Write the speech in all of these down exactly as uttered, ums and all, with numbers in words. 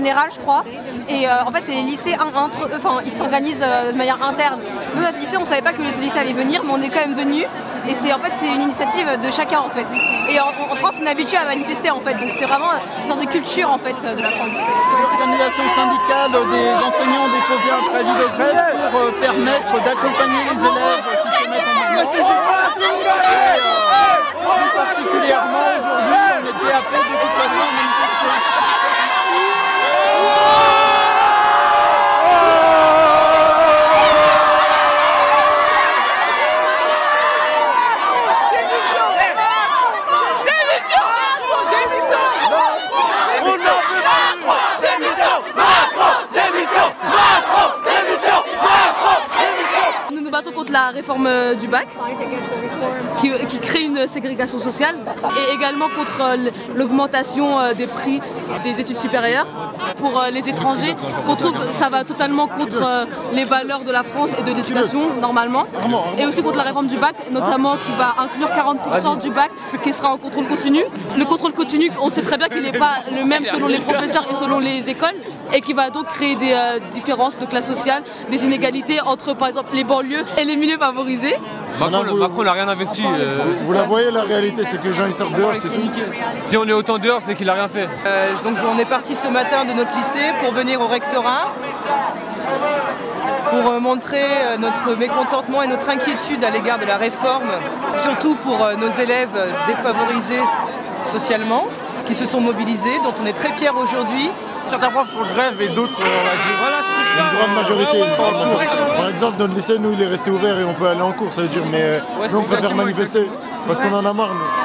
fédéral, je crois. Et euh, en fait, c'est les lycées entre eux, enfin, ils s'organisent euh, de manière interne. Nous, notre lycée, on savait pas que les lycées allaient venir, mais on est quand même venus. Et c'est en fait, c'est une initiative de chacun en fait. Et en, en France, on est habitué à manifester en fait. Donc c'est vraiment une sorte de culture en fait de la France. L'organisation syndicale des enseignants ont déposé un préavis de grève pour euh, permettre d'accompagner les élèves qui se mettent en mouvement. Et, euh, plus particulièrement aujourd'hui, on était appelés de toute façon à manifester. Contre la réforme du bac qui, qui crée une ségrégation sociale et également contre l'augmentation des prix des études supérieures pour les étrangers. On trouve que ça va totalement contre les valeurs de la France et de l'éducation normalement, et aussi contre la réforme du bac notamment qui va inclure quarante pour cent du bac qui sera en contrôle continu. Le contrôle continu, on sait très bien qu'il n'est pas le même selon les professeurs et selon les écoles, et qui va donc créer des euh, différences de classe sociale, des inégalités entre par exemple les banlieues et les milieux favorisés. Macron n'a rien investi. Euh... Vous la voyez, la réalité, c'est que les gens ils sortent dehors, c'est tout. Si on est autant dehors, c'est qu'il n'a rien fait. Euh, donc on est parti ce matin de notre lycée pour venir au rectorat pour euh, montrer euh, notre mécontentement et notre inquiétude à l'égard de la réforme, surtout pour euh, nos élèves défavorisés socialement, qui se sont mobilisés, dont on est très fiers aujourd'hui. Certains profs font grève et d'autres, on va dire, voilà, une grande majorité ils sont en cours. Par exemple, notre lycée, nous, il est resté ouvert et on peut aller en cours, ça veut dire, mais euh, nous, on préfère manifester parce qu'on en a marre. Nous.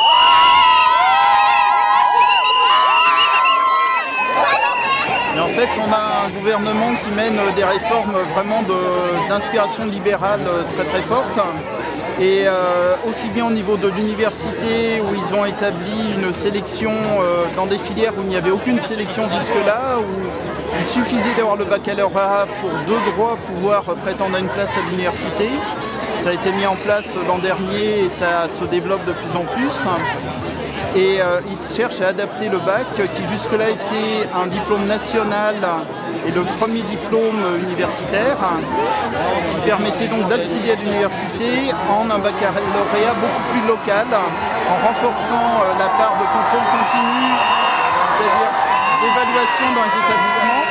Mais en fait, on a un gouvernement qui mène des réformes vraiment d'inspiration libérale très très forte. Et euh, aussi bien au niveau de l'université où ils ont établi une sélection euh, dans des filières où il n'y avait aucune sélection jusque-là, où il suffisait d'avoir le baccalauréat pour deux droits pouvoir prétendre à une place à l'université. Ça a été mis en place l'an dernier et ça se développe de plus en plus. Et euh, ils cherchent à adapter le bac qui jusque-là était un diplôme national et le premier diplôme universitaire qui permettait donc d'accéder à l'université en un baccalauréat beaucoup plus local, en renforçant euh, la part de contrôle continu, c'est-à-dire d'évaluation dans les établissements.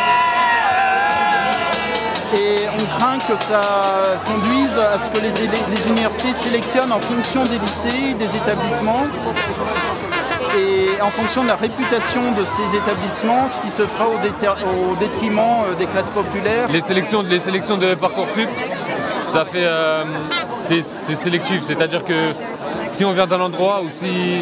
Et on craint que ça conduise à ce que les, les universités sélectionnent en fonction des lycées, des établissements, et en fonction de la réputation de ces établissements, ce qui se fera au, au détriment des classes populaires. Les sélections, les sélections de Parcoursup, ça fait, euh, c'est sélectif, c'est-à-dire que si on vient d'un endroit ou si,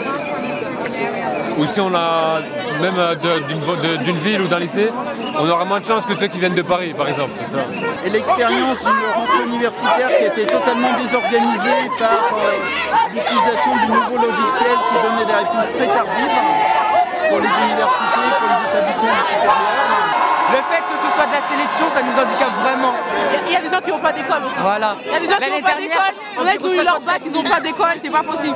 ou si on a même d'une ville ou d'un lycée, on aura moins de chance que ceux qui viennent de Paris, par exemple. C'est ça. Et l'expérience d'une rentrée universitaire qui était totalement désorganisée par euh, l'utilisation du nouveau logiciel qui donnait des réponses très tardives pour les universités, pour les établissements supérieurs. Le fait que ce soit de la sélection, ça nous handicape vraiment. Il y a des gens qui n'ont pas d'école aussi. Voilà. Il y a des gens qui n'ont pas d'école. On a eu leur bac, ils n'ont pas d'école, c'est pas possible.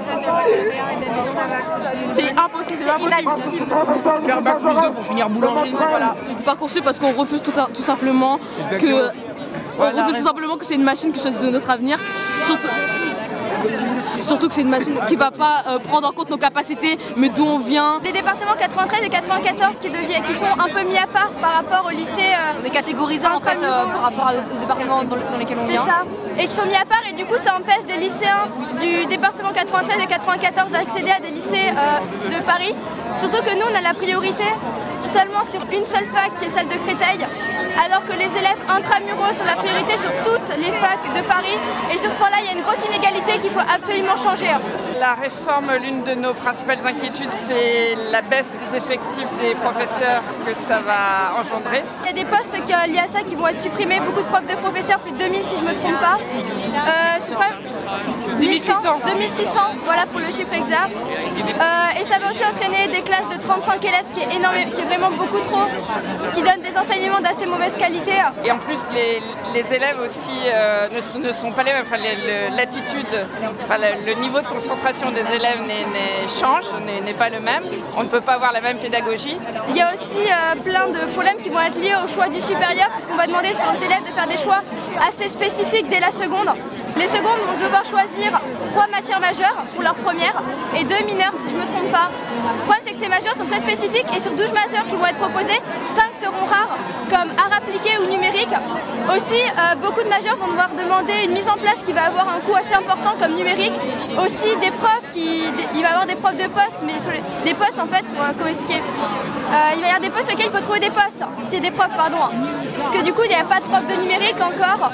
C'est impossible, c'est pas possible. Faire bac plus deux pour finir boulanger. Voilà. Parcoursup parce qu'on refuse tout, tout simplement que on refuse tout simplement que c'est une machine qui choisit de notre avenir. Surtout, Surtout que c'est une machine qui ne va pas euh, prendre en compte nos capacités, mais d'où on vient. Les départements quatre-vingt-treize et quatre-vingt-quatorze qui, deviennent, qui sont un peu mis à part par rapport au lycée. Euh, on est catégorisés en fait euh, par rapport aux départements dans, dans lesquels on vient. C'est ça. Et qui sont mis à part et du coup ça empêche des lycéens du département quatre-vingt-treize et quatre-vingt-quatorze d'accéder à des lycées euh, de Paris. Surtout que nous on a la priorité seulement sur une seule fac qui est celle de Créteil, alors que les élèves intramuros ont la priorité sur toutes les facs de Paris. Et sur ce point-là, il y a une grosse inégalité qu'il faut absolument changer. La réforme, l'une de nos principales inquiétudes, c'est la baisse des effectifs des professeurs que ça va engendrer. Il y a des postes liés à ça qui vont être supprimés, beaucoup de profs de professeurs, plus de deux mille si je ne me trompe pas. Euh, deux mille six cents, voilà pour le chiffre exact. Euh, et ça va aussi entraîner des classes de trente-cinq élèves, ce qui est énorme, ce qui est vraiment beaucoup trop, qui donnent des enseignements d'assez mauvaise qualité. Et en plus, les, les élèves aussi euh, ne, ne sont pas les mêmes. Enfin, l'attitude, enfin, le, le niveau de concentration des élèves n'est, n'est, change, n'est pas le même. On ne peut pas avoir la même pédagogie. Il y a aussi euh, plein de problèmes qui vont être liés au choix du supérieur, puisqu'on va demander aux élèves de faire des choix assez spécifiques dès la seconde. Les secondes vont devoir choisir trois matières majeures pour leur première et deux mineures si je ne me trompe pas. Le problème c'est que ces majeures sont très spécifiques et sur douze majeures qui vont être proposées, cinq seront rares comme art appliqué ou numérique. Aussi, euh, beaucoup de majeures vont devoir demander une mise en place qui va avoir un coût assez important comme numérique. Aussi des preuves, qui, il va y avoir des preuves de postes, mais sur les, des postes en fait, sur, comment expliquer euh, il va y avoir des postes sur lesquels il faut trouver des postes, c'est des preuves pardon. Parce que du coup il n'y a pas de preuve de numérique encore.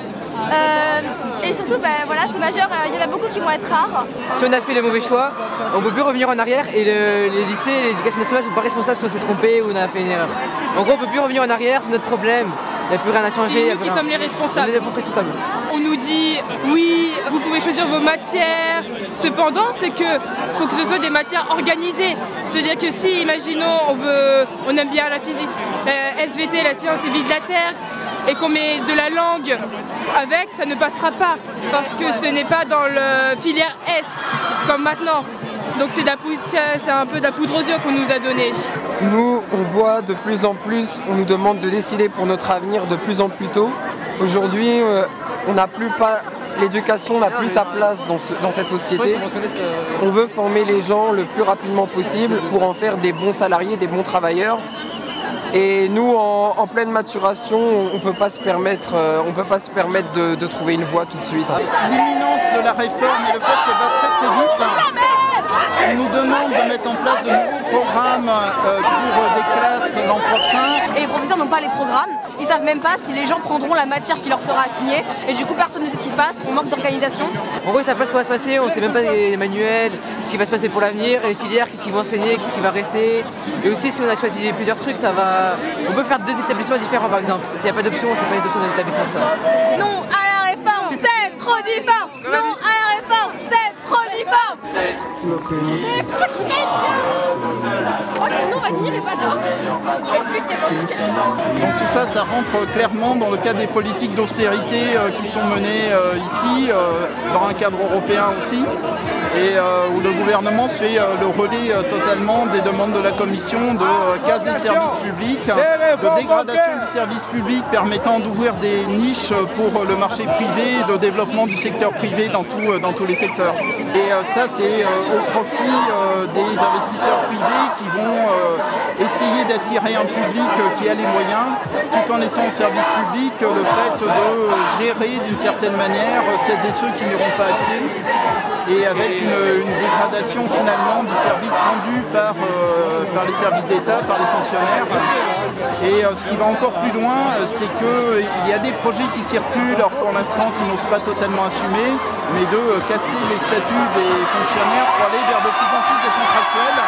Euh, et surtout, ben, voilà, ces majeurs, il euh, y en a beaucoup qui vont être rares. Si on a fait les mauvais choix, on ne peut plus revenir en arrière et le, les lycées, l'éducation nationale ne sont pas responsables si on s'est trompé ou on a fait une erreur. En gros, on ne peut plus revenir en arrière, c'est notre problème. Il n'y a plus rien à changer. C'est nous qui sommes les responsables. On est les responsables. On nous dit, oui, vous pouvez choisir vos matières. Cependant, c'est que faut que ce soit des matières organisées. C'est-à-dire que si, imaginons, on, veut, on aime bien la physique, la S V T, la science et vie de la Terre, et qu'on met de la langue avec, ça ne passera pas parce que ce n'est pas dans le filière S comme maintenant. Donc c'est un peu de la poudre aux yeux qu'on nous a donné. Nous, on voit de plus en plus, on nous demande de décider pour notre avenir de plus en plus tôt. Aujourd'hui, euh, on n'a plus pas, l'éducation n'a plus sa place dans, ce, dans cette société. On veut former les gens le plus rapidement possible pour en faire des bons salariés, des bons travailleurs. Et nous, en, en pleine maturation, on ne peut pas se permettre, euh, on peut pas se permettre de, de trouver une voie tout de suite. L'imminence de la réforme et le fait qu'elle va très très vite, on nous demande de mettre en place de nouveaux programmes euh, pour des classes l'an prochain. Et les professeurs n'ont pas les programmes, ils ne savent même pas si les gens prendront la matière qui leur sera assignée. Et du coup, personne ne sait ce qui se passe, on manque d'organisation. En gros, ils ne savent pas ce qui va se passer, on ne sait même pas les manuels, ce qui va se passer pour l'avenir, les filières, qu'est-ce qu'ils vont enseigner, qu'est-ce qui va rester. Et aussi, si on a choisi plusieurs trucs, ça va... on peut faire deux établissements différents par exemple. S'il n'y a pas d'option, c'est pas les options des établissements. Ça. Non à la réforme, c'est trop difforme. Non à la réforme, c'est trop difforme. Mais pourquoi tu non, on va tenir et pas toi. Donc tout ça, ça rentre clairement dans le cadre des politiques d'austérité euh, qui sont menées euh, ici, euh, dans un cadre européen aussi, et euh, où le gouvernement se fait euh, le relais euh, totalement des demandes de la Commission de euh, casse des services publics, de dégradation du service public permettant d'ouvrir des niches pour le marché privé, de développement du secteur privé dans, tout, euh, dans tous les secteurs. Et euh, ça, c'est euh, au profit euh, des investisseurs privés qui vont euh, essayer d'attirer un public euh, qui a les moyens, tout en laissant au service public euh, le fait de gérer d'une certaine manière euh, celles et ceux qui n'auront pas accès, et avec une, une dégradation finalement du service rendu par, euh, par les services d'État, par les fonctionnaires. Et euh, ce qui va encore plus loin, euh, c'est qu'il y a des projets qui circulent, alors pour l'instant qui n'osent pas totalement assumer, mais de euh, casser les statuts des fonctionnaires pour aller vers de plus en plus de contractuels.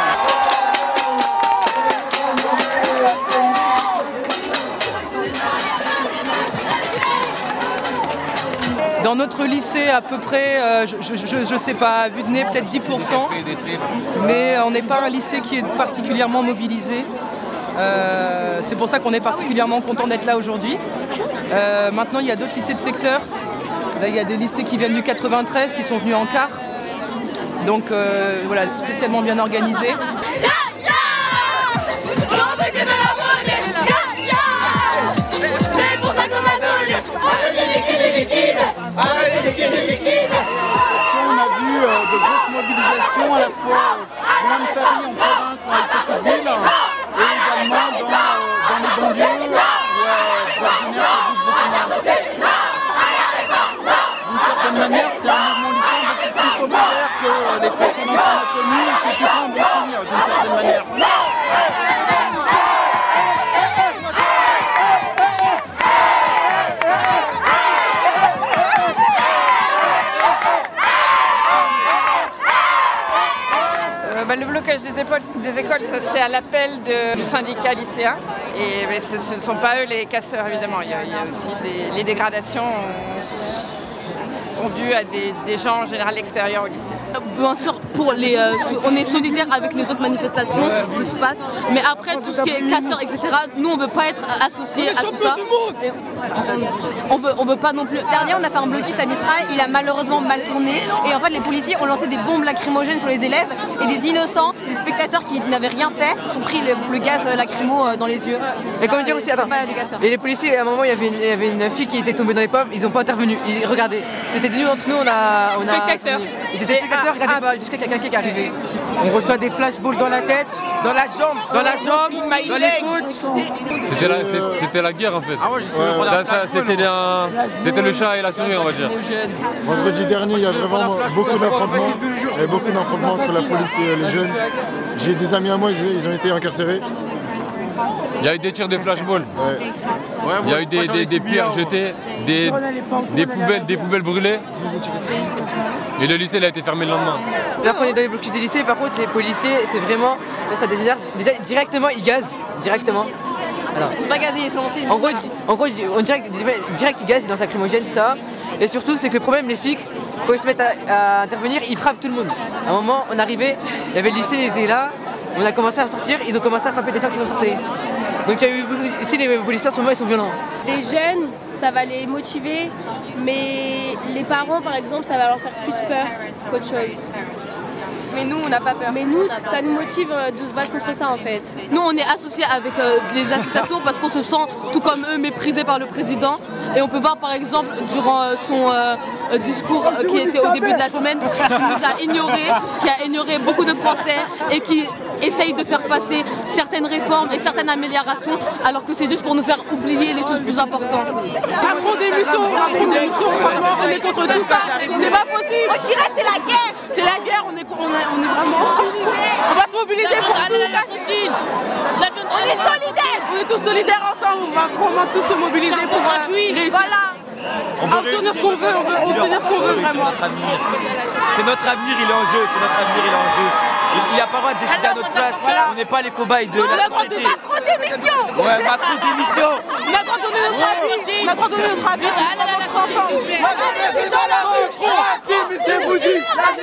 Dans notre lycée, à peu près, euh, je ne sais pas, vu de nez, peut-être dix pour cent, mais on n'est pas un lycée qui est particulièrement mobilisé. Euh, c'est pour ça qu'on est particulièrement content d'être là aujourd'hui. Euh, maintenant, il y a d'autres lycées de secteur. Là, il y a des lycées qui viennent du quatre-vingt-treize, qui sont venus en quart. Donc euh, voilà, spécialement bien organisés. On a vu euh, de grosses mobilisations à la fois euh, loin de Paris, en province, dans les petites villes, et également dans, euh, dans les banlieues où euh, d'ordinaire ça bouge beaucoup moins. D'une certaine manière, c'est un mouvement lycéen beaucoup plus populaire que euh, les précédents qu'on a connus, et c'est plutôt un bon signe d'une certaine manière. Le blocage des, écoles, des écoles, ça c'est à l'appel du syndicat lycéen, et mais ce, ce ne sont pas eux les casseurs évidemment, il y a, il y a aussi des, les dégradations sont dues à des, des gens en général extérieurs au lycée. Bien sûr, pour les, euh, on est solidaire avec les autres manifestations qui se passent, mais après tout ce qui est casseurs, et cetera, nous on veut pas être associés à tout ça. Et on veut, on veut pas non plus. Dernier, on a fait un blocus à Mistral, il a malheureusement mal tourné, et en fait les policiers ont lancé des bombes lacrymogènes sur les élèves, et des innocents, des spectateurs qui n'avaient rien fait, sont pris le, le gaz lacrymo dans les yeux. Et comment dire aussi, attends, et les policiers, à un moment il y avait une, il y avait une fille qui était tombée dans les pommes, ils ont pas intervenu, ils regardaient. C'était nous entre nous, on a. On a spectateurs. Ils étaient des spectateurs, regardez pas, jusqu'à quelqu'un qui est arrivé. On reçoit des flashballs dans la tête, dans la jambe, dans la jambe, dans les côtes. C'était la, c'était la guerre en fait. Ah ouais, je sais ouais, ça, ça, c'était, un, c'était le chat et la souris on va dire. Vendredi dernier, il y a vraiment beaucoup d'affrontements. Il y avait beaucoup d'affrontements entre la police et les jeunes. J'ai des amis à moi, ils ont été incarcérés. Il y a eu des tirs de flashball. Ouais. Il y a eu des, des, des pierres jetées, des, des, poubelles, des poubelles brûlées. Et le lycée il a été fermé le lendemain. Là qu'on est dans les blocus du lycée, par contre les policiers c'est vraiment. Ça, déjà, directement ils gazent. Directement. C'est pas gazé, ils sont lancés. En gros, en gros on direct, direct ils gazent, ils lancent lacrymogène, tout ça. Et surtout c'est que le problème les flics, quand ils se mettent à, à intervenir, ils frappent tout le monde. À un moment on arrivait, il y avait le lycée, il était là, on a commencé à sortir, ils ont commencé à frapper des gens qui vont sortir. Donc il y a eu aussi les policiers en ce moment ils sont violents. Des jeunes, ça va les motiver, mais les parents par exemple ça va leur faire plus peur qu'autre chose. Mais nous on n'a pas peur. Mais nous ça nous motive de se battre contre ça en fait. Nous on est associés avec euh, les associations parce qu'on se sent tout comme eux méprisés par le président. Et on peut voir par exemple durant euh, son euh, discours euh, qui était au début de la semaine, qui nous a ignorés, qui a ignoré beaucoup de Français et qui essaye de faire passer certaines réformes et certaines améliorations alors que c'est juste pour nous faire oublier les choses plus importantes. Macron démission, Macron démission, franchement on est contre tout ça, c'est pas possible. On dirait c'est la guerre. C'est la guerre, on est, on est, on est vraiment... On va se mobiliser pour tout. On est solidaires. On est tous solidaires ensemble, on va vraiment tous se mobiliser pour euh, réussir. Voilà. On veut obtenir ce qu'on veut, on veut obtenir ce qu'on veut vraiment. C'est notre avenir, il est en jeu, c'est notre avenir, il est en jeu. Il n'y a pas le droit de décider à notre place, on n'est pas les cobayes de la société. Macron démission. Ouais, Macron démission. On a le droit de donner notre avis, on a le droit de donner notre avis, on va tous ensemble. Démissiez-vous-y.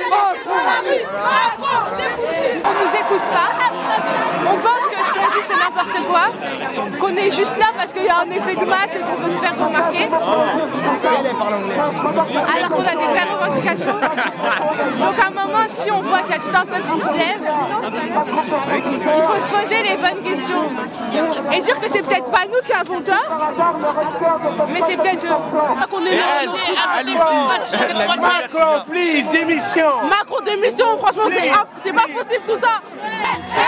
On nous écoute pas, on pense que ce qu'on dit c'est n'importe quoi, qu'on est juste là parce qu'il y a un effet de masse et qu'on veut se faire remarquer. Alors qu'on a des vraies revendications. Donc à un moment, si on voit qu'il y a tout un peuple qui se lève, il faut se poser les bonnes questions. Et dire que c'est peut-être pas nous qui avons tort, mais c'est peut-être eux. Qu'on est Macron, please, démission. Macron démission, franchement c'est pas possible tout ça.